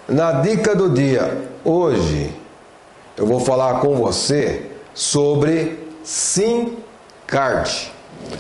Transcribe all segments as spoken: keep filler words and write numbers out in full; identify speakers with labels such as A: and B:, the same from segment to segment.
A: Na dica do dia, hoje eu vou falar com você sobre SIM card.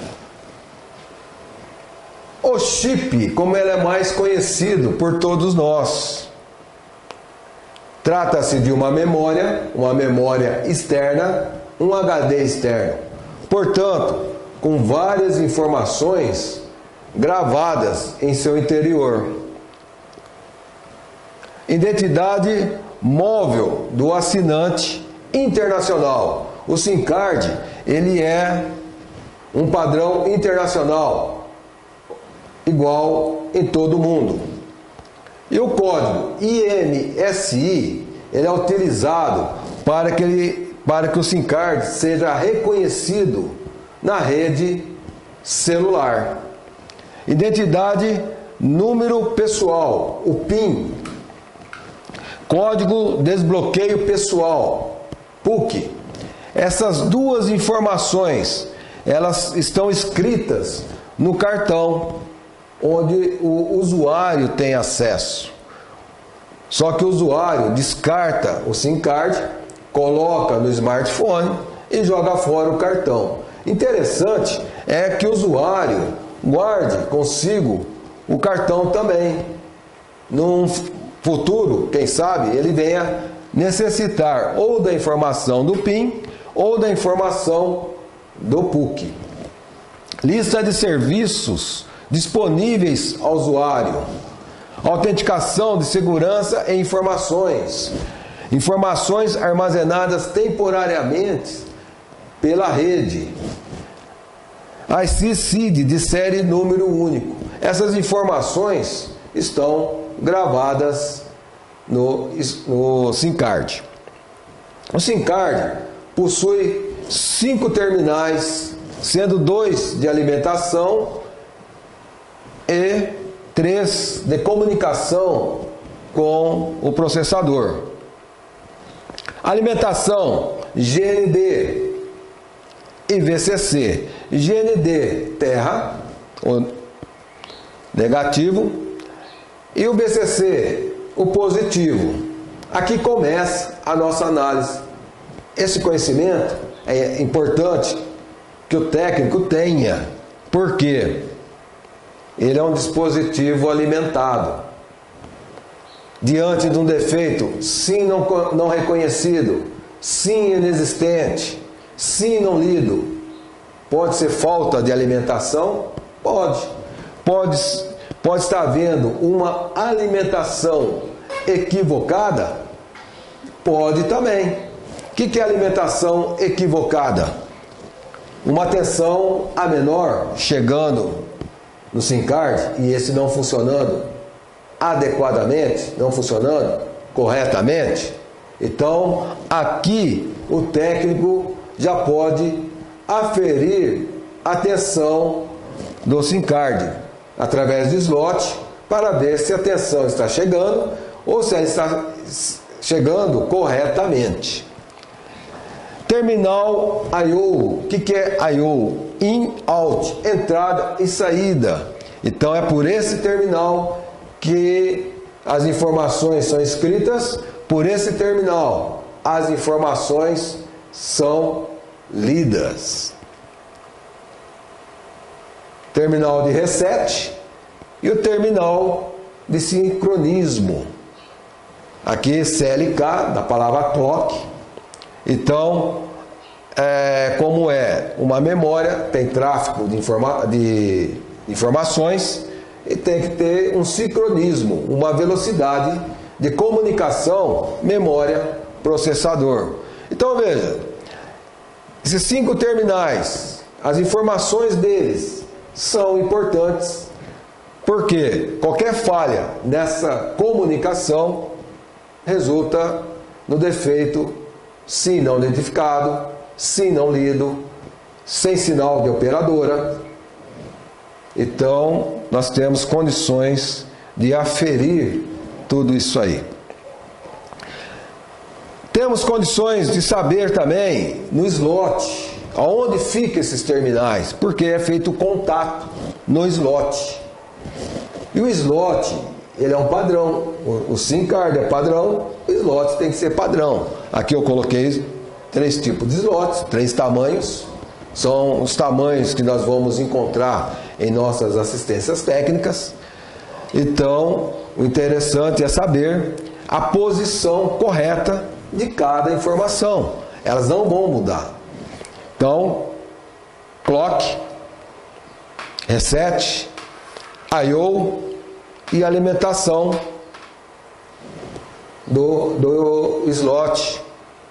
A: O chip, como ele é mais conhecido por todos nós, trata-se de uma memória, uma memória externa, um H D externo. Portanto, com várias informações gravadas em seu interior. Identidade móvel do assinante internacional. O SIM card, ele é um padrão internacional, igual em todo o mundo. E o código I M S I, ele é utilizado para que, ele, para que o SIM card seja reconhecido na rede celular. Identidade número pessoal, o PIN. Código desbloqueio pessoal, P U C. Essas duas informações, elas estão escritas no cartão, onde o usuário tem acesso. Só que o usuário descarta o SIM card, coloca no smartphone e joga fora o cartão. Interessante é que o usuário guarde consigo o cartão também. Num futuro, quem sabe, ele venha necessitar ou da informação do PIN ou da informação do P U C. Lista de serviços disponíveis ao usuário. Autenticação de segurança e informações. Informações armazenadas temporariamente pela rede. I C S I D de série número único. Essas informações estão gravadas no, no SIM card. O SIM card possui cinco terminais, sendo dois de alimentação e três de comunicação com o processador. Alimentação G N D e V C C. G N D terra, o negativo, e o V C C, o positivo. Aqui começa a nossa análise. Esse conhecimento é importante que o técnico tenha, porque ele é um dispositivo alimentado. Diante de um defeito, sim não, não reconhecido, sim inexistente, sim não lido, pode ser falta de alimentação? Pode. Pode, pode estar havendo uma alimentação equivocada? Pode também. O que é alimentação equivocada? Uma tensão a menor chegando no SIM card e esse não funcionando adequadamente, não funcionando corretamente. Então, aqui o técnico já pode aferir a tensão do SIM card através do slot para ver se a tensão está chegando ou se ela está chegando corretamente. Terminal I O. O que é I O? In, out, entrada e saída. Então é por esse terminal que as informações são escritas, por esse terminal as informações são lidas. Terminal de reset e o terminal de sincronismo. Aqui C L K, da palavra clock. Então, é, como é uma memória, tem tráfego de, informa de informações e tem que ter um sincronismo, uma velocidade de comunicação, memória, processador. Então veja, esses cinco terminais, as informações deles são importantes, porque qualquer falha nessa comunicação resulta no defeito SIM não identificado, SIM não lido, sem sinal de operadora. Então, nós temos condições de aferir tudo isso aí. Temos condições de saber também no slot aonde ficam esses terminais, porque é feito o contato no slot. E o slot, ele é um padrão. O, o SIM card é padrão, o slot tem que ser padrão. Aqui eu coloquei três tipos de slots, três tamanhos. São os tamanhos que nós vamos encontrar em nossas assistências técnicas. Então, o interessante é saber a posição correta de cada informação. Elas não vão mudar. Então, clock, reset, I O e alimentação do, do slot,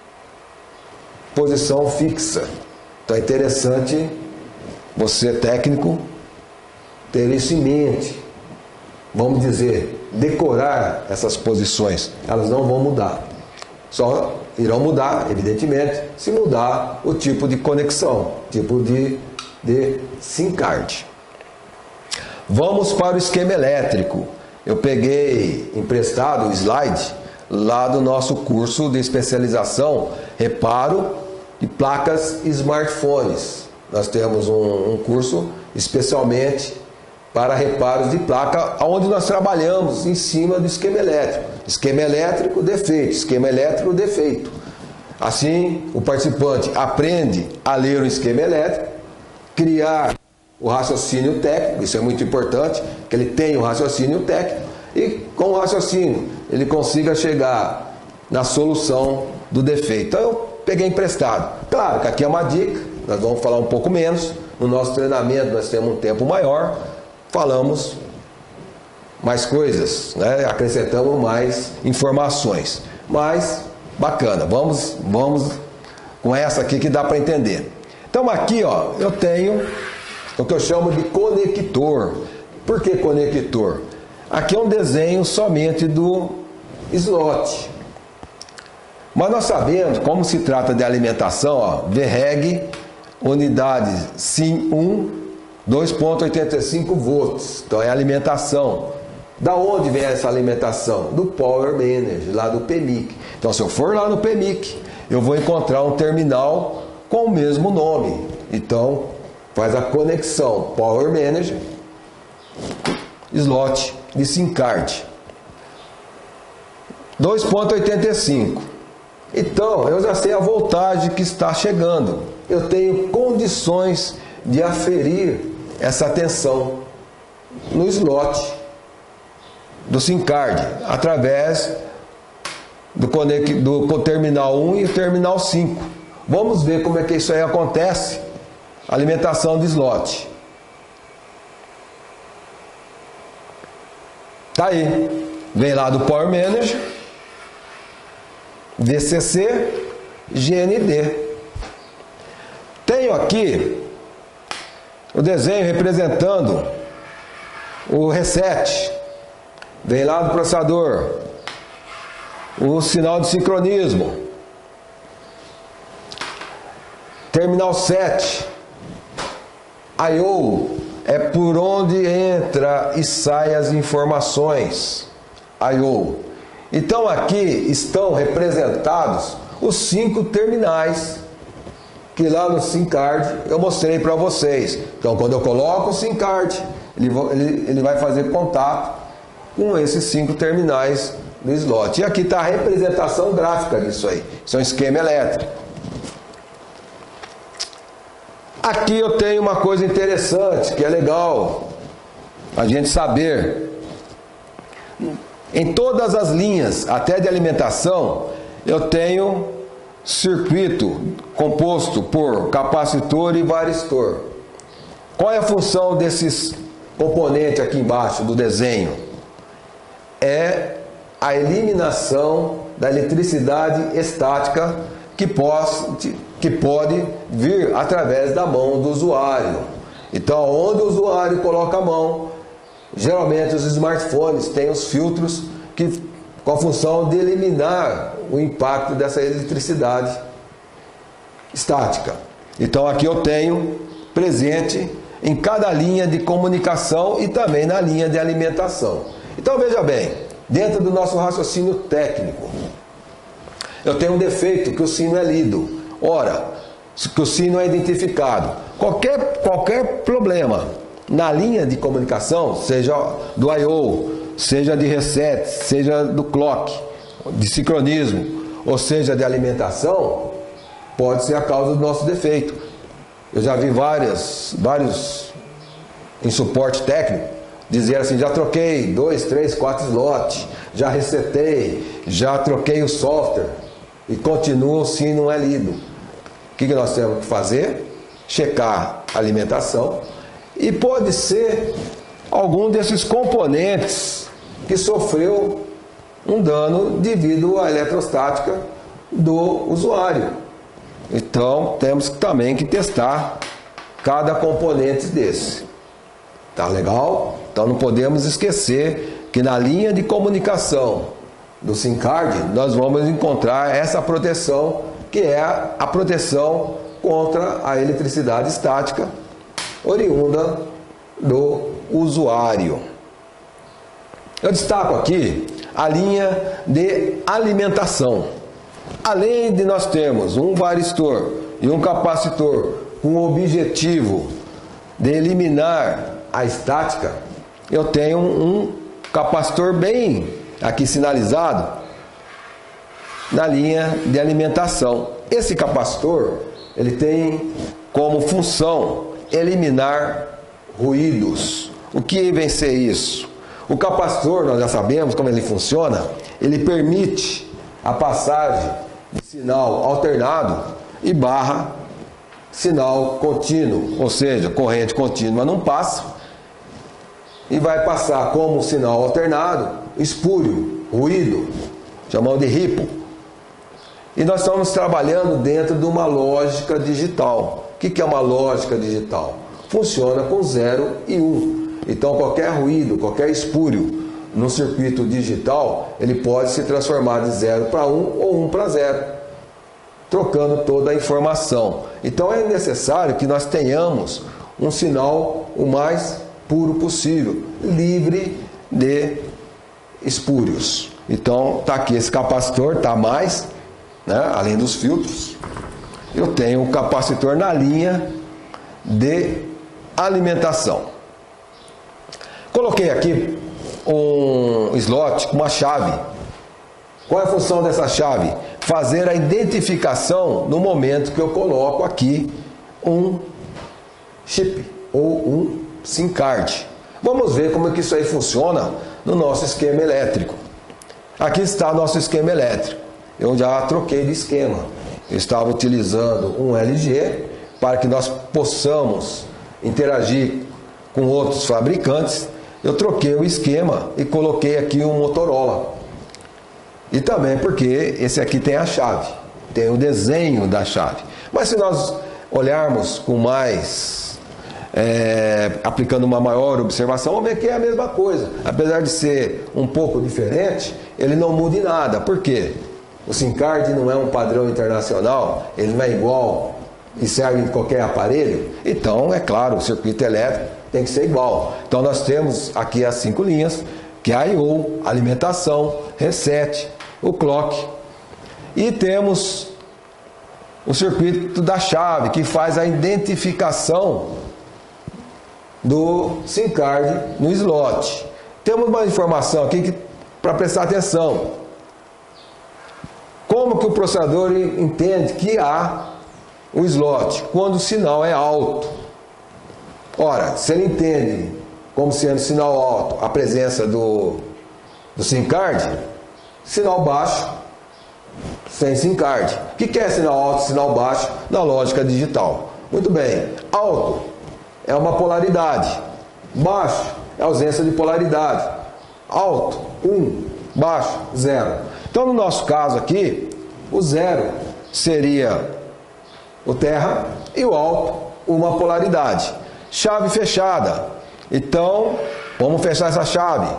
A: posição fixa. Então é interessante você, técnico, ter isso em mente. Vamos dizer, decorar essas posições. Elas não vão mudar. Só irão mudar, evidentemente, se mudar o tipo de conexão, tipo de, de SIM card. Vamos para o esquema elétrico. Eu peguei emprestado o slide lá do nosso curso de especialização Reparo de placas e smartphones. Nós temos um, um curso especialmente para reparos de placa, onde nós trabalhamos em cima do esquema elétrico. Esquema elétrico, defeito. Esquema elétrico, defeito. Assim, o participante aprende a ler o esquema elétrico, criar o raciocínio técnico, isso é muito importante, que ele tenha o raciocínio técnico, e com o raciocínio ele consiga chegar na solução do defeito. Então eu peguei emprestado. Claro que aqui é uma dica, nós vamos falar um pouco menos. No nosso treinamento nós temos um tempo maior, falamos mais coisas, né? Acrescentamos mais informações. Mas, bacana, vamos, vamos com essa aqui que dá para entender. Então aqui, ó, eu tenho o que eu chamo de conector. Por que conector? Aqui é um desenho somente do slot. Mas nós sabemos, como se trata de alimentação, ó, V REG, unidade SIM um, dois ponto oitenta e cinco volts. Então é alimentação. Da onde vem essa alimentação? Do Power Manager, lá do P M I C. Então se eu for lá no P M I C, eu vou encontrar um terminal com o mesmo nome. Então faz a conexão Power Manager, slot de SIM card. dois ponto oitenta e cinco. Então, eu já sei a voltagem que está chegando. Eu tenho condições de aferir essa tensão no slot do SIM card, através do, conect, do terminal um e o terminal cinco. Vamos ver como é que isso aí acontece. Alimentação do slot. Tá aí. Vem lá do Power Manager, V C C, G N D. Tenho aqui o desenho representando o reset. Vem lá do processador, o sinal de sincronismo. Terminal sete, I O, é por onde entra e sai as informações. I O. Então aqui estão representados os cinco terminais que lá no SIM card eu mostrei para vocês. Então quando eu coloco o SIM card, ele, ele, ele vai fazer contato com esses cinco terminais do slot. E aqui está a representação gráfica disso aí. Isso é um esquema elétrico. Aqui eu tenho uma coisa interessante, que é legal a gente saber. Em todas as linhas, até de alimentação, eu tenho circuito composto por capacitor e varistor. Qual é a função desses componentes aqui embaixo do desenho? É a eliminação da eletricidade estática que pode, que pode vir através da mão do usuário. Então, onde o usuário coloca a mão, geralmente os smartphones têm os filtros que, com a função de eliminar o impacto dessa eletricidade estática. Então aqui eu tenho presente em cada linha de comunicação e também na linha de alimentação. Então veja bem, dentro do nosso raciocínio técnico, eu tenho um defeito que o sino é lido. Ora, que o sino é identificado. Qualquer, qualquer problema na linha de comunicação, seja do I O, seja de reset, seja do clock, de sincronismo, ou seja de alimentação, pode ser a causa do nosso defeito. Eu já vi várias, vários em suporte técnico dizer assim: já troquei dois, três, quatro slots, já resetei, já troquei o software e continua assim, não é lido. O que nós temos que fazer? Checar a alimentação, e pode ser algum desses componentes que sofreu um dano devido à eletrostática do usuário. Então temos também que testar cada componente desse. Tá legal? Então não podemos esquecer que na linha de comunicação do SIM-Card nós vamos encontrar essa proteção, que é a proteção contra a eletricidade estática oriunda do usuário. Eu destaco aqui a linha de alimentação. Além de nós termos um varistor e um capacitor com o objetivo de eliminar a estática, eu tenho um capacitor bem aqui sinalizado na linha de alimentação. Esse capacitor, ele tem como função eliminar ruídos. O que vem ser isso? O capacitor, nós já sabemos como ele funciona, ele permite a passagem de sinal alternado e barra sinal contínuo, ou seja, corrente contínua não passa e vai passar como sinal alternado, espúrio, ruído, chamamos de ripple. E nós estamos trabalhando dentro de uma lógica digital. O que é uma lógica digital? Funciona com zero e um. Então qualquer ruído, qualquer espúrio no circuito digital, ele pode se transformar de zero para um ou um para zero, trocando toda a informação. Então é necessário que nós tenhamos um sinal o mais puro possível, livre de espúrios. Então está aqui esse capacitor, está mais, né, além dos filtros. Eu tenho um capacitor na linha de alimentação. Coloquei aqui um slot com uma chave. Qual é a função dessa chave? Fazer a identificação no momento que eu coloco aqui um chip ou um SIM-Card. Vamos ver como é que isso aí funciona no nosso esquema elétrico. Aqui está o nosso esquema elétrico. Eu já troquei de esquema. Eu estava utilizando um L G para que nós possamos interagir com outros fabricantes. Eu troquei o esquema e coloquei aqui um Motorola. E também porque esse aqui tem a chave, tem o desenho da chave. Mas se nós olharmos com mais, é, aplicando uma maior observação, vamos ver que é a mesma coisa. Apesar de ser um pouco diferente, ele não muda em nada. Por quê? O SIM-Card não é um padrão internacional, ele não é igual e serve em qualquer aparelho. Então, é claro, o circuito elétrico tem que ser igual. Então nós temos aqui as cinco linhas, que é a I O, alimentação, reset, o clock. E temos o circuito da chave, que faz a identificação do SIM-Card no slot. Temos uma informação aqui para prestar atenção. Como que o processador entende que há o slot? Quando o sinal é alto. Ora, se ele entende como sendo sinal alto a presença do, do SIM-Card, sinal baixo sem SIM-Card. O que é sinal alto e sinal baixo na lógica digital? Muito bem, alto é uma polaridade, baixo é ausência de polaridade. Alto, um, baixo, zero. Então no nosso caso aqui, o zero seria o terra e o alto uma polaridade. Chave fechada. Então, vamos fechar essa chave.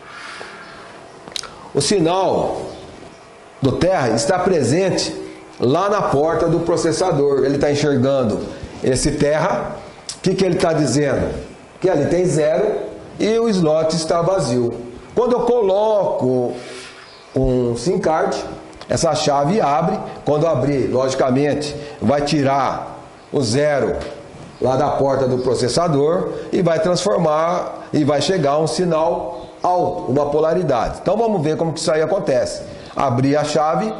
A: O sinal do terra está presente lá na porta do processador. Ele está enxergando esse terra. O que, que ele está dizendo? Que ali tem zero e o slot está vazio. Quando eu coloco um SIM-Card, essa chave abre. Quando abrir, logicamente, vai tirar o zero lá da porta do processador e vai transformar e vai chegar um sinal alto, uma polaridade. Então vamos ver como que isso aí acontece. Abrir a chave,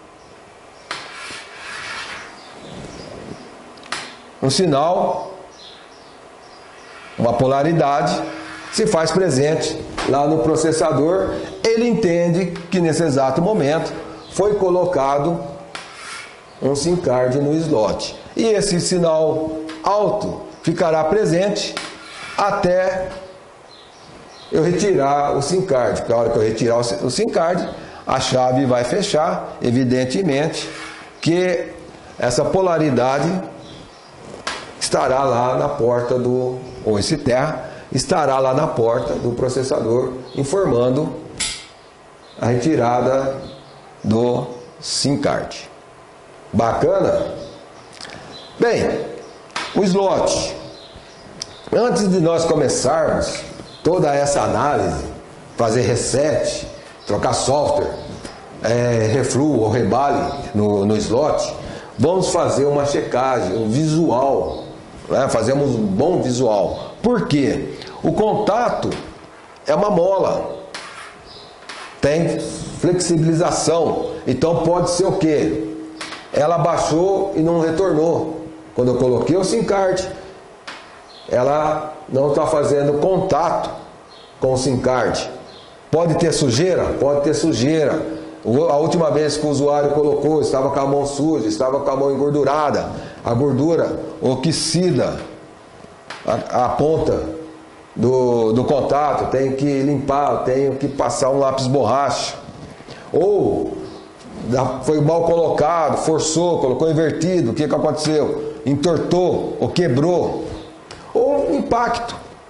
A: um sinal, uma polaridade se faz presente lá no processador. Ele entende que nesse exato momento foi colocado um SIM card no slot. E esse sinal alto ficará presente até eu retirar o SIM card. Porque a hora que eu retirar o SIM card, a chave vai fechar. Evidentemente que essa polaridade estará lá na porta do, ou esse terra estará lá na porta do processador, informando a retirada do SIM card. Bacana? Bem, o slot. Antes de nós começarmos toda essa análise, fazer reset, trocar software, é, refluo ou rebale no, no slot, vamos fazer uma checagem, um visual, né? Fazemos um bom visual. Por quê? O contato é uma mola, tem flexibilização, então pode ser o quê? Ela baixou e não retornou. Quando eu coloquei o SIM card, ela não está fazendo contato com o SIM card. Pode ter sujeira? Pode ter sujeira. A última vez que o usuário colocou, estava com a mão suja, estava com a mão engordurada. A gordura oxida a, a ponta do, do contato, tem que limpar, tenho que passar um lápis borracha. Ou foi mal colocado, forçou, colocou invertido, o que, que aconteceu? Entortou ou quebrou. Ou impacto,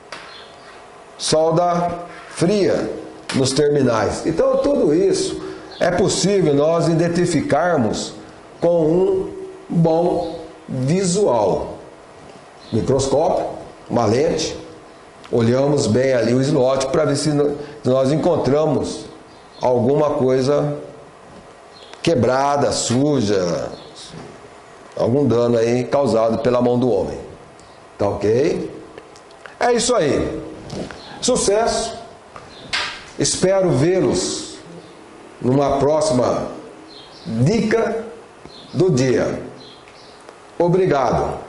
A: solda fria nos terminais. Então tudo isso é possível nós identificarmos com um bom visual. Microscópio, uma lente, olhamos bem ali o slot para ver se nós encontramos alguma coisa quebrada, suja, algum dano aí causado pela mão do homem. Tá ok? É isso aí. Sucesso! Espero vê-los numa próxima dica do dia. Obrigado!